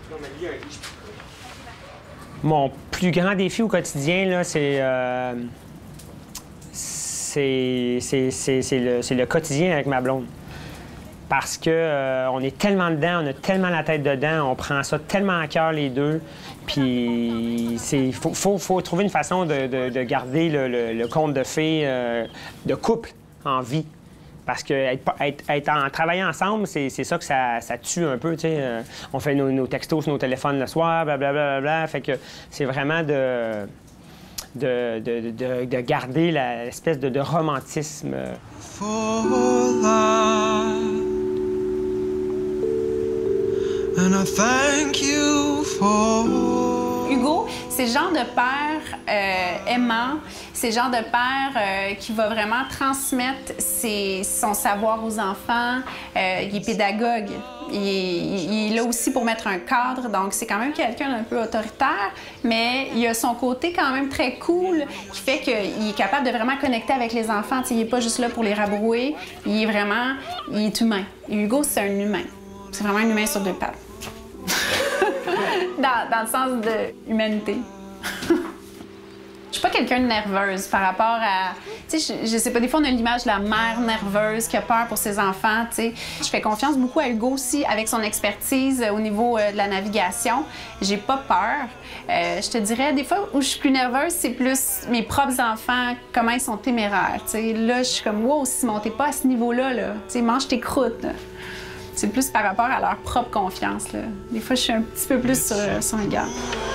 Mon plus grand défi au quotidien, là, c'est le quotidien avec ma blonde. Parce que on est tellement dedans, on a tellement la tête dedans, on prend ça tellement à cœur les deux. Puis il faut trouver une façon de garder le conte de fées de couple en vie. Parce que en travaillant ensemble, c'est ça que ça tue un peu, tu sais. On fait nos textos sur nos téléphones le soir, blablabla. Fait que c'est vraiment de garder l'espèce de romantisme. And I thank you for... Hugo, c'est le genre de père aimant, c'est le genre de père qui va vraiment transmettre son savoir aux enfants. Il est pédagogue. Il est là aussi pour mettre un cadre, donc c'est quand même quelqu'un d'un peu autoritaire, mais il a son côté quand même très cool qui fait qu'il est capable de vraiment connecter avec les enfants. T'sais, il n'est pas juste là pour les rabrouer, il est humain. Et Hugo, c'est un humain. C'est vraiment un humain sur deux pattes. dans le sens de humanité. Je suis pas quelqu'un de nerveuse par rapport à... Tu sais, je sais pas, des fois, on a l'image de la mère nerveuse qui a peur pour ses enfants, tu sais. Je fais confiance beaucoup à Hugo aussi, avec son expertise au niveau de la navigation. J'ai pas peur. Je te dirais, des fois, où je suis plus nerveuse, c'est plus mes propres enfants, comment ils sont téméraires, tu sais. Là, je suis comme, wow, Simon, t'es pas à ce niveau-là, là. Tu sais, mange tes croûtes, là. C'est plus par rapport à leur propre confiance, là. Des fois, je suis un petit peu plus sur un gars.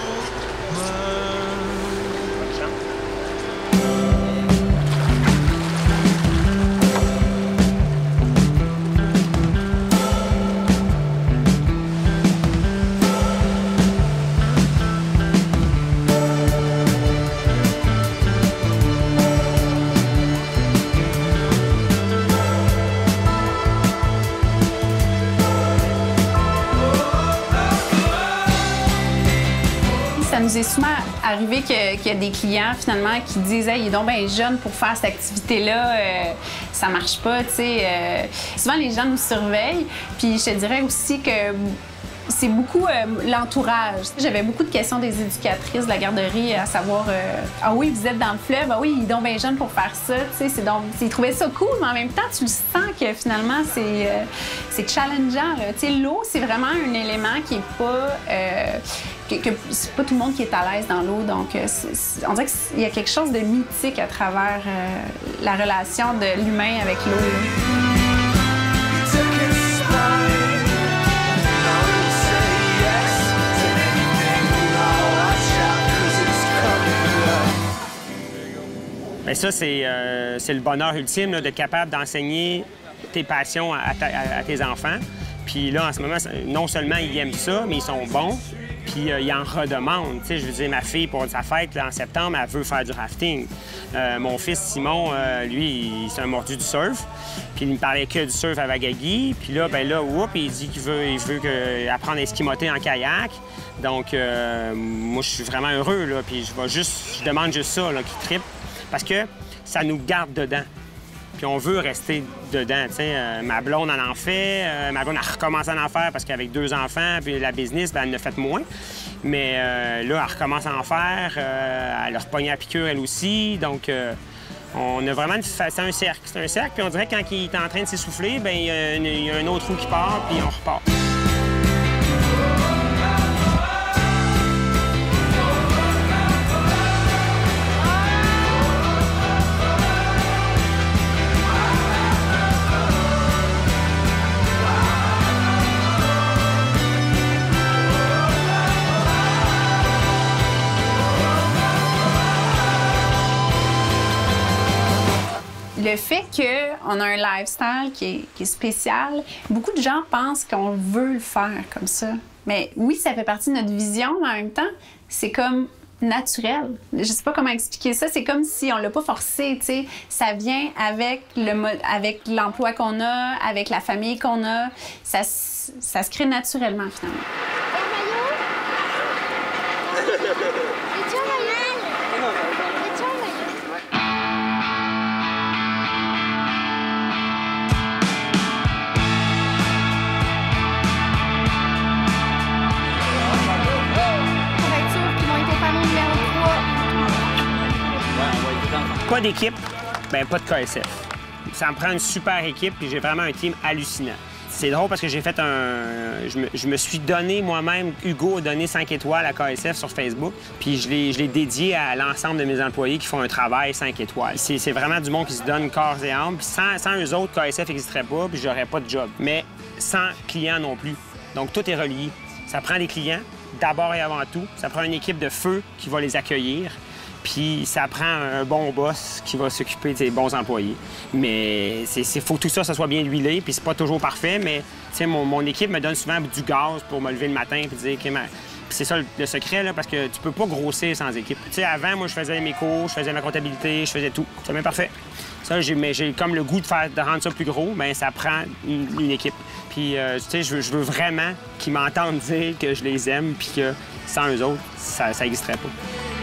Ça nous est souvent arrivé qu'il y a des clients, finalement, qui disent « Hey, il est donc bien jeune pour faire cette activité-là, ça marche pas, tu sais. » Souvent, les gens nous surveillent, puis je te dirais aussi que c'est beaucoup l'entourage. J'avais beaucoup de questions des éducatrices de la garderie, à savoir ah oui, vous êtes dans le fleuve, ah oui, il est donc bien jeune pour faire ça. Tu sais, ils trouvaient ça cool, mais en même temps, tu le sens que finalement, c'est challengeant. Tu sais, l'eau, c'est vraiment un élément qui est pas... que c'est pas tout le monde qui est à l'aise dans l'eau. Donc, on dirait qu'il y a quelque chose de mythique à travers la relation de l'humain avec l'eau. Bien, ça, c'est le bonheur ultime là, d'être capable d'enseigner tes passions à tes enfants. Puis là, en ce moment, non seulement ils aiment ça, mais ils sont bons. Puis ils en redemandent. Tu sais, je veux dire, ma fille, pour sa fête, là, en septembre, elle veut faire du rafting. Mon fils Simon, lui, c'est un mordu du surf. Puis il me parlait que du surf à Wagagi. Puis là, il dit qu'il veut apprendre à esquimoter en kayak. Donc, moi, je suis vraiment heureux, là. Puis je demande juste ça, là, qu'il trippe. Parce que ça nous garde dedans. Puis on veut rester dedans, tu sais. Ma blonde en fait. Ma blonde a recommencé à en faire parce qu'avec 2 enfants, puis la business, bien, elle en a fait moins. Mais là, elle recommence à en faire. Elle a repogné à piqûre, elle aussi. Donc, on a vraiment... C'est un cercle. C'est un cercle. Puis on dirait que quand il est en train de s'essouffler, bien, il y a un autre trou qui part, puis on repart. Le fait qu'on a un lifestyle qui est spécial, beaucoup de gens pensent qu'on veut le faire comme ça. Mais oui, ça fait partie de notre vision, mais en même temps, c'est comme naturel. Je sais pas comment expliquer ça. C'est comme si on l'a pas forcé, tu sais. Ça vient avec l'emploi qu'on a, avec la famille qu'on a. Ça se crée naturellement, finalement. Pas d'équipe, ben pas de KSF. Ça me prend une super équipe, puis j'ai vraiment un team hallucinant. C'est drôle parce que j'ai fait je me suis donné moi-même, Hugo a donné 5 étoiles à KSF sur Facebook, puis je l'ai dédié à l'ensemble de mes employés qui font un travail 5 étoiles. C'est vraiment du monde qui se donne corps et âme, puis sans eux autres, KSF n'existerait pas, puis j'aurais pas de job. Mais sans clients non plus. Donc tout est relié. Ça prend des clients, d'abord et avant tout. Ça prend une équipe de feu qui va les accueillir. Puis ça prend un bon boss qui va s'occuper de ses bons employés. Mais il faut que tout ça soit bien huilé, puis c'est pas toujours parfait, mais mon équipe me donne souvent du gaz pour me lever le matin et dire... Puis c'est ça le secret, là, parce que tu peux pas grossir sans équipe. Avant, moi, je faisais mes cours, je faisais ma comptabilité, je faisais tout. C'est bien parfait. Ça, j'ai comme le goût de rendre ça plus gros, bien, ça prend une équipe. Puis, je veux vraiment qu'ils m'entendent dire que je les aime, puis que sans eux autres, ça n'existerait pas.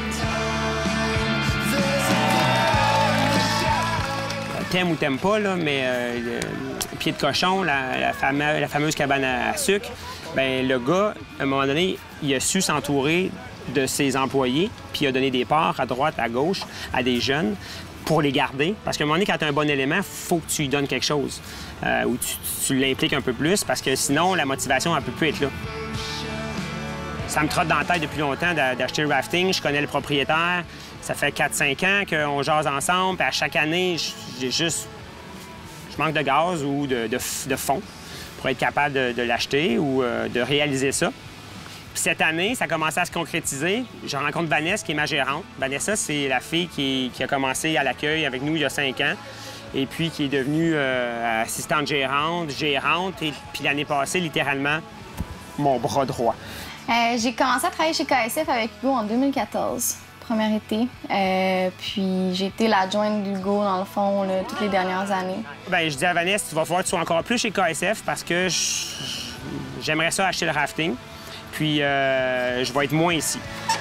T'aimes ou t'aimes pas, là, mais Pied de cochon, la fameuse cabane à sucre, bien, le gars, à un moment donné, il a su s'entourer de ses employés, puis il a donné des parts à droite, à gauche, à des jeunes pour les garder. Parce qu'à un moment donné, quand tu as un bon élément, il faut que tu lui donnes quelque chose, ou tu l'impliques un peu plus, parce que sinon, la motivation, elle peut plus être là. Ça me trotte dans la tête depuis longtemps d'acheter le rafting. Je connais le propriétaire. Ça fait 4-5 ans qu'on jase ensemble. Puis à chaque année, je manque de gaz ou de fonds pour être capable de l'acheter ou de réaliser ça. Puis cette année, ça a commencé à se concrétiser. Je rencontre Vanessa, qui est ma gérante. Vanessa, c'est la fille qui a commencé à l'accueil avec nous il y a 5 ans. Et puis qui est devenue assistante gérante, et puis l'année passée, littéralement, mon bras droit. J'ai commencé à travailler chez KSF avec Hugo en 2014, premier été. Puis j'ai été l'adjointe d'Hugo, dans le fond, là, toutes les dernières années. Bien, je dis à Vanessa, tu vas falloir que tu sois encore plus chez KSF parce que j'aimerais ça acheter le rafting. Puis je vais être moins ici.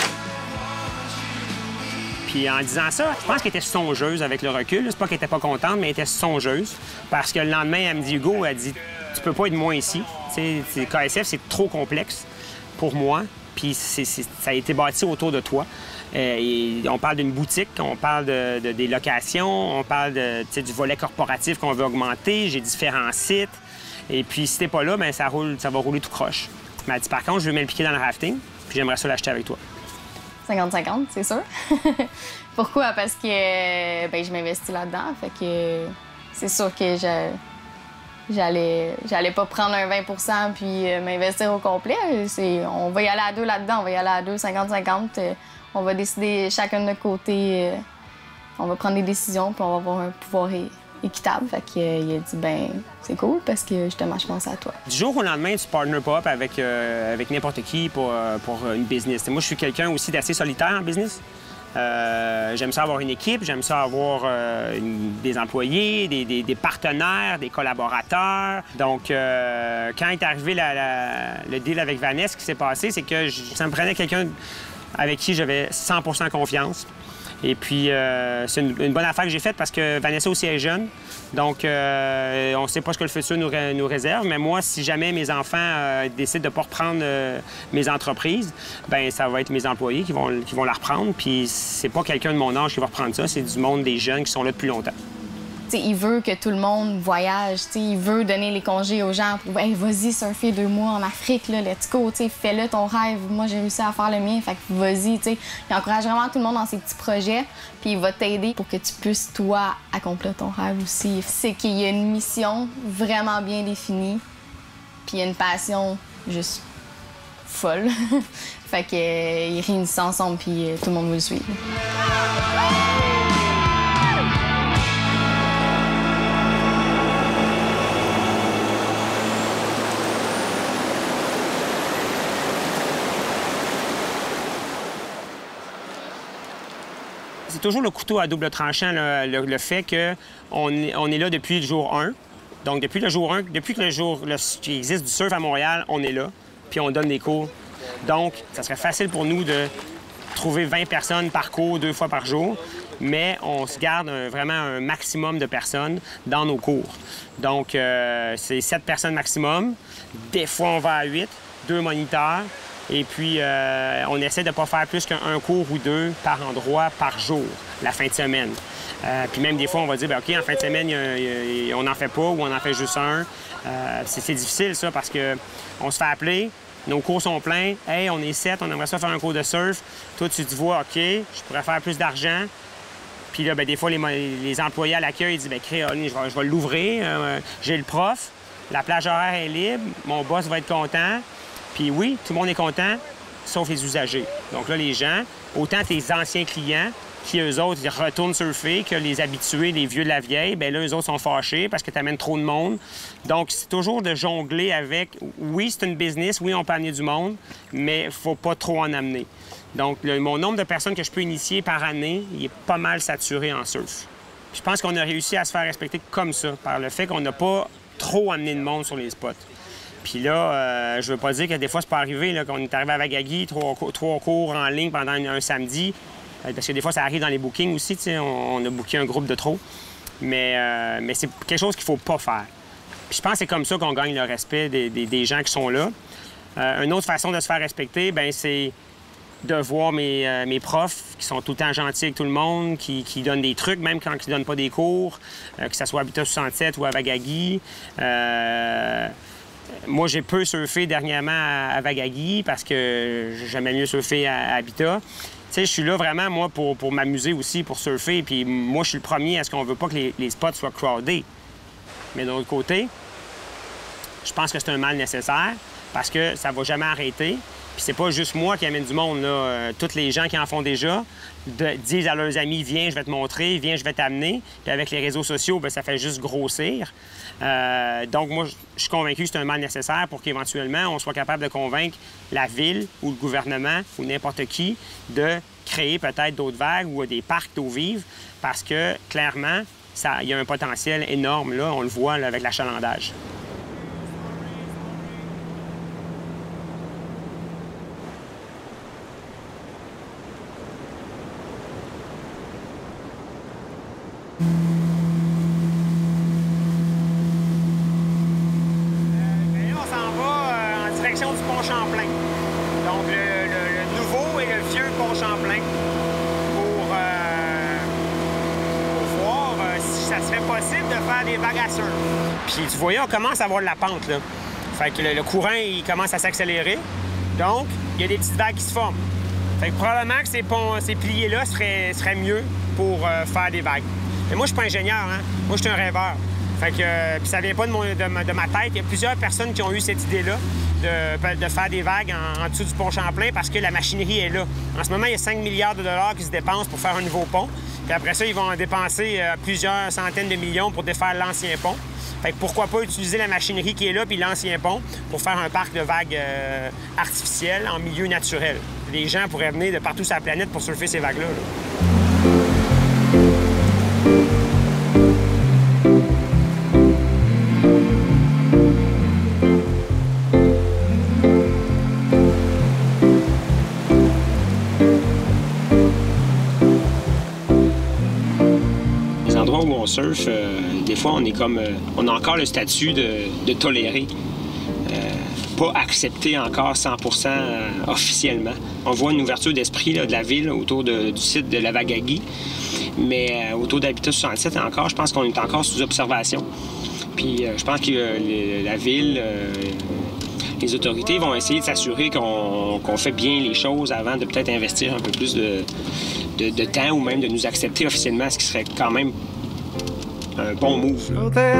Puis en disant ça, je pense qu'elle était songeuse avec le recul. C'est pas qu'elle était pas contente, mais elle était songeuse. Parce que le lendemain, elle me dit, Hugo, elle dit, tu peux pas être moins ici. KSF, c'est trop complexe pour moi, puis ça a été bâti autour de toi. Et on parle d'une boutique, on parle des locations, on parle du volet corporatif qu'on veut augmenter, j'ai différents sites. Et puis, si t'es pas là, bien, ça va rouler tout croche. Mais elle dit, par contre, je veux m'impliquer dans le rafting, puis j'aimerais ça l'acheter avec toi. 50-50, c'est sûr. Pourquoi? Parce que je m'investis là-dedans, fait que c'est sûr que J'allais pas prendre un 20 puis m'investir au complet. On va y aller à deux là-dedans. On va y aller à deux, 50-50. On va décider chacun de notre côté. On va prendre des décisions, puis on va avoir un pouvoir équitable. Fait qu'il a dit, ben c'est cool, parce que justement, je pense à toi. Du jour au lendemain, tu partner pas avec n'importe qui pour une business. Moi, je suis quelqu'un aussi d'assez solitaire en business. J'aime ça avoir une équipe, j'aime ça avoir des employés, des partenaires, des collaborateurs. Donc, quand est arrivé le deal avec Vanessa, ce qui s'est passé, c'est que ça me prenait quelqu'un avec qui j'avais 100 % confiance. Et puis, c'est une bonne affaire que j'ai faite parce que Vanessa aussi est jeune. Donc, on ne sait pas ce que le futur nous réserve. Mais moi, si jamais mes enfants décident de ne pas reprendre mes entreprises, bien, ça va être mes employés qui vont la reprendre. Puis, c'est pas quelqu'un de mon âge qui va reprendre ça. C'est du monde des jeunes qui sont là depuis longtemps. T'sais, il veut que tout le monde voyage. Il veut donner les congés aux gens pour hey, vas-y, surfer 2 mois en Afrique, là, let's go, fais-le ton rêve. Moi, j'ai réussi à faire le mien, fait que vas-y. Il encourage vraiment tout le monde dans ses petits projets, puis il va t'aider pour que tu puisses, toi, accomplir ton rêve aussi. C'est qu'il y a une mission vraiment bien définie, puis il y a une passion juste folle. Fait qu'ils réunissent ensemble, puis tout le monde veut le suivre. C'est toujours le couteau à double tranchant, le fait qu'on est là depuis le jour 1. Donc, depuis le jour 1, depuis que qu'il existe du surf à Montréal, on est là, puis on donne des cours. Donc, ça serait facile pour nous de trouver 20 personnes par cours 2 fois par jour, mais on se garde vraiment un maximum de personnes dans nos cours. Donc, c'est 7 personnes maximum. Des fois, on va à 8, 2 moniteurs. Et puis, on essaie de ne pas faire plus qu'un cours ou 2 par endroit par jour, la fin de semaine. Puis même des fois, on va dire, bien, OK, en fin de semaine, on n'en fait pas ou on en fait juste un. C'est difficile, ça, parce qu'on se fait appeler, nos cours sont pleins. Hey, on est 7, on aimerait ça faire un cours de surf. Toi, tu te vois, OK, je pourrais faire plus d'argent. Puis là, bien, des fois, les employés à l'accueil disent, bien, Créoline, je vais l'ouvrir. J'ai le prof, la plage horaire est libre, mon boss va être content. Puis oui, tout le monde est content, sauf les usagers. Donc là, les gens, autant tes anciens clients, qui, eux autres, ils retournent surfer, que les habitués, les vieux de la vieille, bien là, eux autres sont fâchés parce que tu amènes trop de monde. Donc, c'est toujours de jongler avec... Oui, c'est une business, oui, on peut amener du monde, mais il ne faut pas trop en amener. Donc, mon nombre de personnes que je peux initier par année, il est pas mal saturé en surf. Je pense qu'on a réussi à se faire respecter comme ça, par le fait qu'on n'a pas trop amené de monde sur les spots. Puis là, je veux pas dire que des fois, c'est pas arrivé, là, qu'on est arrivé à Wagagi, 3 cours en ligne pendant un samedi. Parce que des fois, ça arrive dans les bookings aussi, tu sais, on a booké un groupe de trop. Mais c'est quelque chose qu'il faut pas faire. Puis je pense que c'est comme ça qu'on gagne le respect des gens qui sont là. Une autre façon de se faire respecter, bien, c'est de voir mes profs qui sont tout le temps gentils avec tout le monde, qui donnent des trucs, même quand ils ne donnent pas des cours, que ce soit à Habitat 67 ou à Wagagi. Moi, j'ai peu surfé dernièrement à Wagagi parce que j'aimais mieux surfer à Habitat. Tu sais, je suis là vraiment, moi, pour m'amuser aussi, pour surfer. Puis moi, je suis le premier à ce qu'on veut pas que les spots soient crowdés. Mais d'un autre côté, je pense que c'est un mal nécessaire parce que ça va jamais arrêter. Puis c'est pas juste moi qui amène du monde, là. Tous les gens qui en font déjà disent à leurs amis, viens, je vais te montrer, viens, je vais t'amener. Puis avec les réseaux sociaux, bien, ça fait juste grossir. Donc moi, je suis convaincu que c'est un mal nécessaire pour qu'éventuellement, on soit capable de convaincre la ville ou le gouvernement ou n'importe qui de créer peut-être d'autres vagues ou des parcs d'eau vive parce que, clairement, il y a un potentiel énorme, là, on le voit là, avec l'achalandage. Du pont Champlain. Donc, le nouveau et le vieux pont Champlain pour voir si ça serait possible de faire des vagues à surf. Puis, tu voyais, on commence à avoir de la pente, là. Fait que le courant, il commence à s'accélérer. Donc, il y a des petites vagues qui se forment. Fait que probablement que ces piliers-là seraient mieux pour faire des vagues. Mais moi, je suis pas ingénieur, hein. Moi, je suis un rêveur. Fait que, puis ça vient pas de ma tête. Il y a plusieurs personnes qui ont eu cette idée-là de faire des vagues en dessous du pont Champlain parce que la machinerie est là. En ce moment, il y a 5 milliards de dollars qui se dépensent pour faire un nouveau pont. Puis après ça, ils vont en dépenser plusieurs centaines de millions pour défaire l'ancien pont. Fait que pourquoi pas utiliser la machinerie qui est là puis l'ancien pont pour faire un parc de vagues artificielles en milieu naturel. Les gens pourraient venir de partout sur la planète pour surfer ces vagues-là, là. Où on surfe, des fois, on a encore le statut de tolérer. Pas accepté encore 100% officiellement. On voit une ouverture d'esprit là, de la ville autour du site de la Wagagi, mais autour d'Habitat 67 encore, je pense qu'on est encore sous observation. Puis je pense que la ville, les autorités vont essayer de s'assurer qu'on fait bien les choses avant de peut-être investir un peu plus de temps ou même de nous accepter officiellement, ce qui serait quand même un bon move.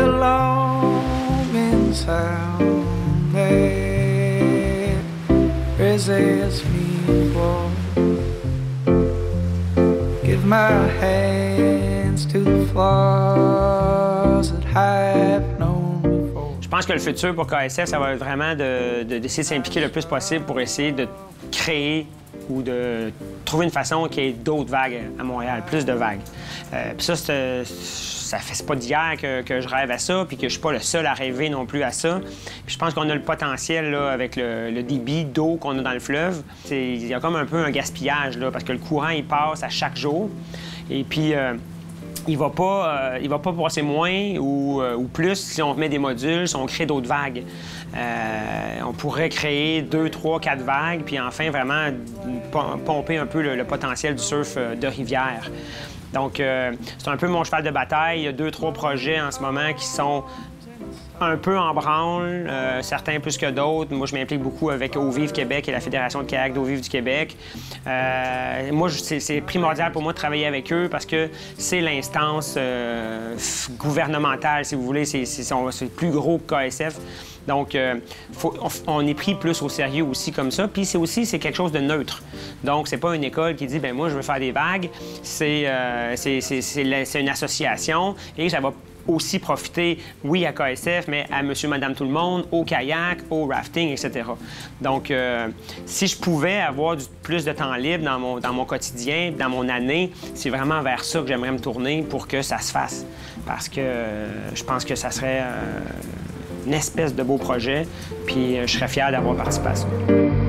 Give my hands to the flaws that have known before. Je pense que le futur pour KSF, ça va être vraiment d'essayer de s'impliquer le plus possible pour essayer de créer ou de trouver une façon qu'il y ait d'autres vagues à Montréal, plus de vagues. Puis ça, c'est pas d'hier que je rêve à ça, puis que je suis pas le seul à rêver non plus à ça. Puis je pense qu'on a le potentiel là, avec le débit d'eau qu'on a dans le fleuve. Il y a comme un peu un gaspillage, là, parce que le courant, il passe à chaque jour. Et puis, il va pas passer moins ou plus si on met des modules, si on crée d'autres vagues. On pourrait créer 2, 3, 4 vagues, puis enfin vraiment pomper un peu le potentiel du surf de rivière. Donc, c'est un peu mon cheval de bataille. Il y a 2, 3 projets en ce moment qui sont un peu en branle, certains plus que d'autres. Moi, je m'implique beaucoup avec Eau Vive Québec et la Fédération de kayak d'eau vive du Québec. Moi, c'est primordial pour moi de travailler avec eux parce que c'est l'instance gouvernementale, si vous voulez. C'est plus gros que KSF. Donc, on est pris plus au sérieux aussi comme ça. Puis c'est quelque chose de neutre. Donc, c'est pas une école qui dit, ben moi, je veux faire des vagues. C'est une association et ça va aussi profiter, oui, à KSF, mais à monsieur, madame, tout le monde, au kayak, au rafting, etc. Donc, si je pouvais avoir plus de temps libre dans mon quotidien, dans mon année, c'est vraiment vers ça que j'aimerais me tourner pour que ça se fasse. Parce que je pense que ça serait une espèce de beau projet, puis je serais fier d'avoir participé à ça.